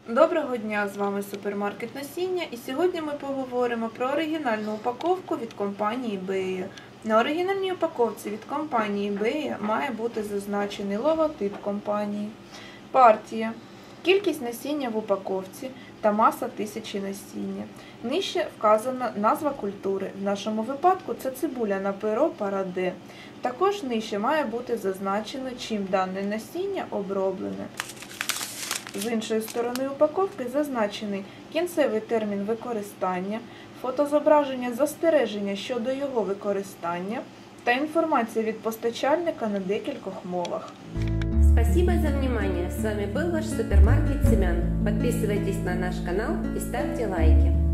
Доброго дня, з вами Супермаркет Насіння, і сьогодні ми поговоримо про оригінальну упаковку від компанії Beia. На оригінальній упаковці від компанії Beia має бути зазначений логотип компанії, партія, кількість насіння в упаковці та маса тисячі насіння. Нижче вказана назва культури, в нашому випадку це цибуля на перо Параде. Також нижче має бути зазначено, чим дане насіння оброблене. З іншої сторони упаковки зазначений кінцевий термін використання, фотозображення застереження щодо його використання та інформація від постачальника на декількох мовах. Спасибо за внимание. С вами был ваш супермаркет Семян. Подписывайтесь на наш канал и ставьте лайки.